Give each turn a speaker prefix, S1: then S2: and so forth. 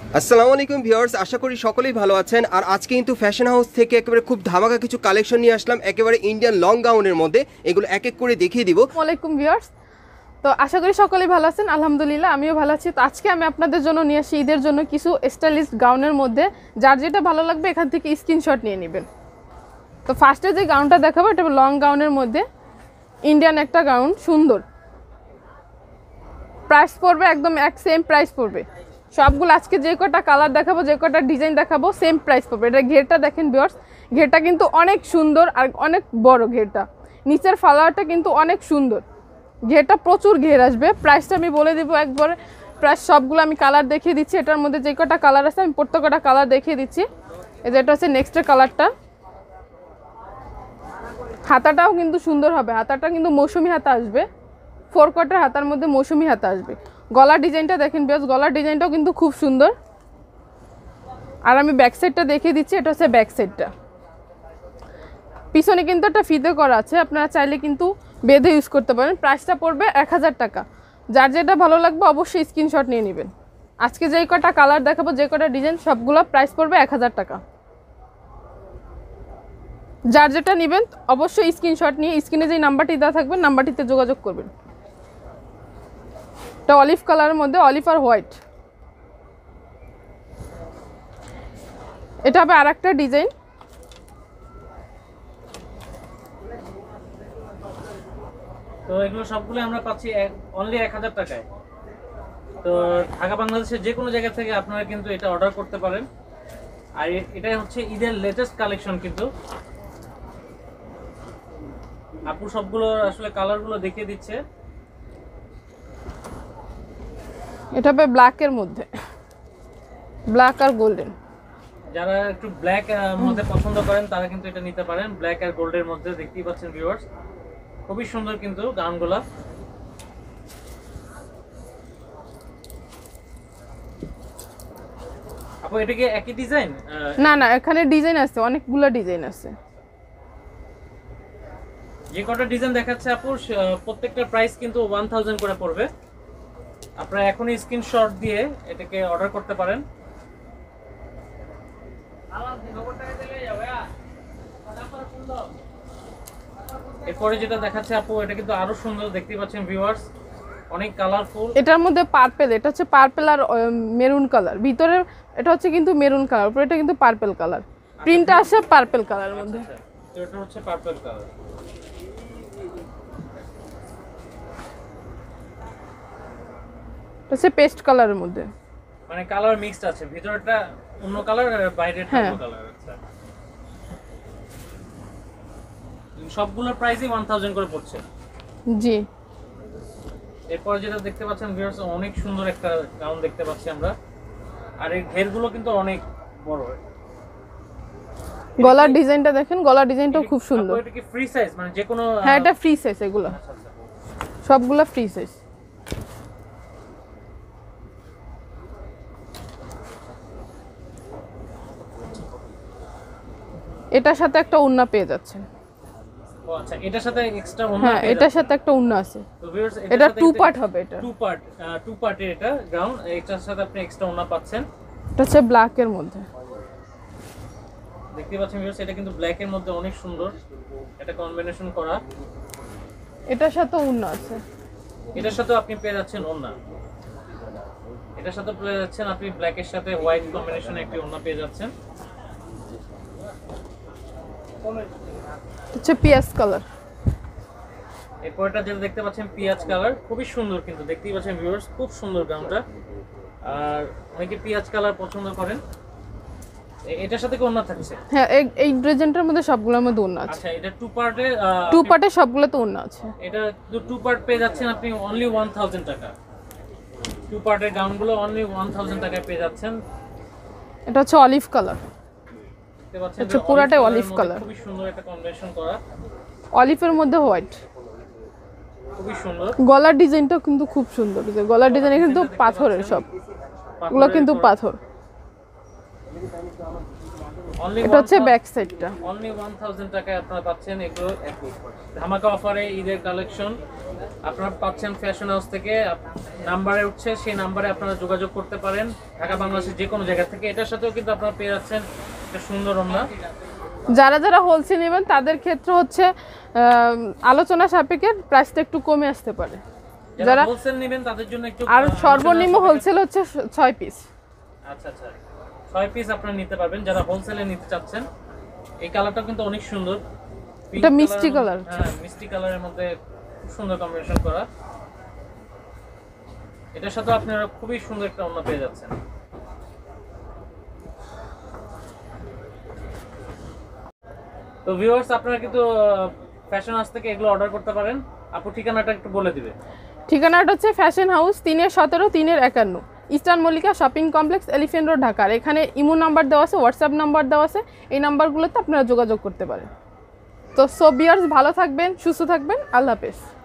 S1: আসসালামু আলাইকুম ভিউয়ার্স, আশা করি সকলেই ভালো আছেন। আর আজকে কিন্তু ফ্যাশন হাউস থেকে একেবারে খুব ধামাকা কিছু কালেকশন নিয়ে আসলাম একেবারে ইন্ডিয়ান লং গাউনের মধ্যে। এগুলো এক এক করে দেখিয়ে দিব।
S2: আসসালামু আলাইকুম ভিউয়ার্স, তো আশা করি সকলেই ভালো আছেন। আলহামদুলিল্লাহ আমিও ভালো আছি। তো আজকে আমি আপনাদের জন্য নিয়ে আসি ঈদের জন্য কিছু স্টাইলিশ গাউনের মধ্যে, যার যেটা ভালো লাগবে এখান থেকে স্ক্রিনশট নিয়ে নেবেন। তো ফার্স্টে যে গাউনটা দেখাবো এটা লং গাউনের মধ্যে ইন্ডিয়ান একটা গাউন, সুন্দর। প্রাইস পড়বে একদম সেম প্রাইস পড়বে সবগুলো। আজকে যে কটা কালার দেখাবো, যে কটা ডিজাইন দেখাবো, সেম প্রাইস পড়বে। এটা ঘেরটা দেখেন ভিউয়ার্স, ঘেরটা কিন্তু অনেক সুন্দর আর অনেক বড় ঘেরটা। নিচের ফ্লাওয়ারটা কিন্তু অনেক সুন্দর, ঘেরটা প্রচুর ঘের আসবে। প্রাইসটা আমি বলে দেবো একবার। প্রাইস সবগুলো আমি কালার দেখিয়ে দিচ্ছি। এটার মধ্যে যে কটা কালার আছে আমি প্রত্যেকটা কালার দেখিয়ে দিচ্ছি। এই যে এটা হচ্ছে নেক্সটের কালারটা। হাতাটাও কিন্তু সুন্দর হবে, হাতাটা কিন্তু মৌসুমি হাতা আসবে। 4 কোয়ার্টার হাতার মধ্যে মৌসুমি হাতা আসবে। গলার ডিজাইনটা দেখেন বেশ, গলার ডিজাইনটাও কিন্তু খুব সুন্দর। আর আমি ব্যাক সাইডটা দেখিয়ে দিচ্ছি। এটা হচ্ছে ব্যাক সাইডটা। পিছনে কিন্তু একটা ফিতে করা আছে, আপনারা চাইলে কিন্তু বেঁধে ইউজ করতে পারেন। প্রাইসটা পড়বে 1000 টাকা। যার যেটা ভালো লাগবে অবশ্যই স্ক্রিনশট নিয়ে নেবেন। আজকে যেই কটা কালার দেখাবো, যে কটা ডিজাইন, সবগুলো প্রাইস পড়বে 1000 টাকা। যার যেটা নেবেন অবশ্যই স্ক্রিনশট নিয়ে স্ক্রিনে যেই নাম্বারটি দেওয়া থাকবে নাম্বারটিতে যোগাযোগ করবেন। এটা অলিভ কালারের মধ্যে, অলিভ আর হোয়াইট। এটা হবে আর একটা ডিজাইন।
S3: তো এগুলো সবগুলো আমরা পাচ্ছি অনলি 1000 টাকায়। তো ঢাকা বাংলাদেশের যে কোনো জায়গা থেকে আপনারা কিন্তু এটা অর্ডার করতে পারেন। আর এটাই হচ্ছে ঈদের লেটেস্ট কালেকশন। কিন্তু আপু সবগুলো আসলে কালারগুলো দেখিয়ে দিচ্ছে।
S2: এটা হবে ব্ল্যাকের মধ্যে, ব্ল্যাক আর গোল্ডেন।
S3: যারা একটু ব্ল্যাক মধ্যে পছন্দ করেন তারা কিন্তু এটা নিতে পারেন। ব্ল্যাক আর গোল্ডের মধ্যে দেখতেই পাচ্ছেন ভিউয়ার্স, খুবই সুন্দর কিন্তু গাউনগুলো। আপু এটা কি একই ডিজাইন?
S2: না না, এখানে ডিজাইন আছে, অনেকগুলো ডিজাইন আছে।
S3: যে কটা ডিজাইন দেখাচ্ছে আপু প্রত্যেকটার প্রাইস কিন্তু 1000 করে পড়বে। আপনারা এখনই স্ক্রিনশট দিয়ে এটাকে অর্ডার করতে পারেন। এরপরে যেটা দেখাচ্ছে আপু এটা কিন্তু আরো সুন্দর, দেখতে পাচ্ছেন ভিউয়ার্স, অনেক কালারফুল।
S2: এটার মধ্যে পার্পল, এটা হচ্ছে পার্পল আর মেরুন কালার। ভিতরে এটা হচ্ছে কিন্তু মেরুন কালার, উপরে এটা কিন্তু পার্পল কালার। প্রিন্টটা আসে পার্পল কালারের মধ্যে।
S3: তো এটা হচ্ছে পার্পল কালার।
S2: এটা হচ্ছে পেস্ট কালারের মধ্যে,
S3: মানে কালার মিক্সড আছে, ভিতরটা অন্য কালার আর বাইরেটা অন্য কালার। আচ্ছা, সবগুলোর প্রাইসই 1000 করে পড়ছে।
S2: জি।
S3: এরপর যেটা দেখতে পাচ্ছেন ভিউয়ার্স, অনেক সুন্দর একটা গাউন দেখতে পাচ্ছি আমরা। আর এই ঘেরগুলো কিন্তু অনেক বড়।
S2: গলার ডিজাইনটা দেখেন, গলার ডিজাইনটাও খুব সুন্দর।
S3: এটা কি ফ্রি সাইজ, মানে যে কোনো?
S2: হ্যাঁ, এটা ফ্রি সাইজ। এগুলো সবগুলো ফ্রি সাইজ। এটার সাথে একটা ওড়না পেয়ে যাচ্ছেন।
S3: ও আচ্ছা, এটার সাথে এক্সট্রা ওড়না?
S2: হ্যাঁ, এটার সাথে একটা ওড়না আছে।
S3: তো ভিউয়ার্স
S2: এটা 2 পার্ট হবে। এটা
S3: 2 পার্টের এটা গাউন। এটার সাথে আপনি এক্সট্রা ওড়না পাচ্ছেন।
S2: এটা হচ্ছে ব্ল্যাকের মধ্যে,
S3: দেখতে পাচ্ছেন ভিউয়ার্স, এটা কিন্তু ব্ল্যাক এর মধ্যে অনেক সুন্দর এটা কম্বিনেশন করা।
S2: এটার সাথে ওড়না আছে।
S3: এটার সাথে আপনি পেয়ে যাচ্ছেন ওড়না। এটার সাথে পেয়ে যাচ্ছেন আপনি ব্ল্যাক এর সাথে হোয়াইট কম্বিনেশনে একটি ওড়না পেয়ে যাচ্ছেন।
S2: হচ্ছে পিয়াজ কালার।
S3: এরপরটা যেটা দেখতে পাচ্ছেন পিয়াজ কালার, খুবই সুন্দর কিন্তু দেখতেই পাচ্ছেন ভিউয়ার্স, খুব সুন্দর গাউনটা। আর অনেকে পিয়াজ কালার পছন্দ করেন। এটার সাথে কি ওড়না থাকছে?
S2: হ্যাঁ, এই ডিজাইনটার মধ্যে সবগুলোর মধ্যে ওড়না আছে।
S3: আচ্ছা, এটা 2 পার্টে
S2: 2 পার্টে সবগুলোতে ওড়না আছে।
S3: এটা 2 পার্ট পেয়ে যাচ্ছেন আপনি অনলি 1000 টাকা। 2 পার্টের গাউনগুলো অনলি 1000 টাকায় পেয়ে যাচ্ছেন।
S2: এটা হচ্ছে অলিভ কালার।
S3: দেখতে পাচ্ছেন
S2: আচ্ছা, পুরাটাই অলিভ কালার,
S3: খুবই সুন্দর একটা কম্বিনেশন করা।
S2: অলিভের মধ্যে হোয়াইট,
S3: খুবই সুন্দর।
S2: গলার ডিজাইনটা কিন্তু খুব সুন্দর। গলার ডিজাইন কিন্তু পাথরের, সবগুলো কিন্তু পাথর।
S3: অনলি
S2: এটা হচ্ছে ব্যাক সাইডটা।
S3: অনলি 1000 টাকায় আপনারা পাচ্ছেন এগুলো ধামাকা অফারে ঈদের কালেকশন আপনারা পাচ্ছেন ফ্যাশন হাউস থেকে। নাম্বারে উঠছে, সেই নাম্বারে আপনারা যোগাযোগ করতে পারেন ঢাকা বাংলাদেশের যে কোনো জায়গা থেকে। এটার সাথেও কিন্তু আপনারা পেয়ে যাচ্ছেন একটা সুন্দর ওড়না।
S2: যারা যারা হোলসেল নেবেন তাদের ক্ষেত্রে হচ্ছে আলোচনা সাপেক্ষে প্রাইসটা একটু কমে আসতে পারে।
S3: যারা হোলসেল নেবেন তাদের জন্য একটু
S2: আর সর্বনিম্ন হোলসেল হচ্ছে 6 পিস।
S3: আচ্ছা আচ্ছা, 6 পিস আপনারা নিতে পারবেন যারা হোলসেলে নিতে চাচ্ছেন। এই কালারটা কিন্তু অনেক সুন্দর,
S2: এটা মিষ্টি কালার।
S3: হ্যাঁ, মিষ্টি কালারের মধ্যে খুব সুন্দর কম্বিনেশন করা। এটার সাথে আপনারা খুবই সুন্দর একটা ওড়না পেয়ে যাচ্ছেন। তো ভিউয়ার্স, আপনারা কিন্তু ফ্যাশন হাউস থেকে এগুলো অর্ডার করতে পারেন। আপু ঠিকানাটা একটু বলে দিবে।
S2: ঠিকানাটা হচ্ছে fashion house 3-17 3-51 eastern Mallika shopping complex, elephant road, Dhaka. এখানে ইমো নাম্বার দেওয়া আছে, হোয়াটসঅ্যাপ নাম্বার দেওয়া আছে, এই নাম্বারগুলোতে আপনারা যোগাযোগ করতে পারেন। তো সো ভিউয়ার্স, ভালো থাকবেন, সুস্থ থাকবেন, আল্লাহ হাফেজ।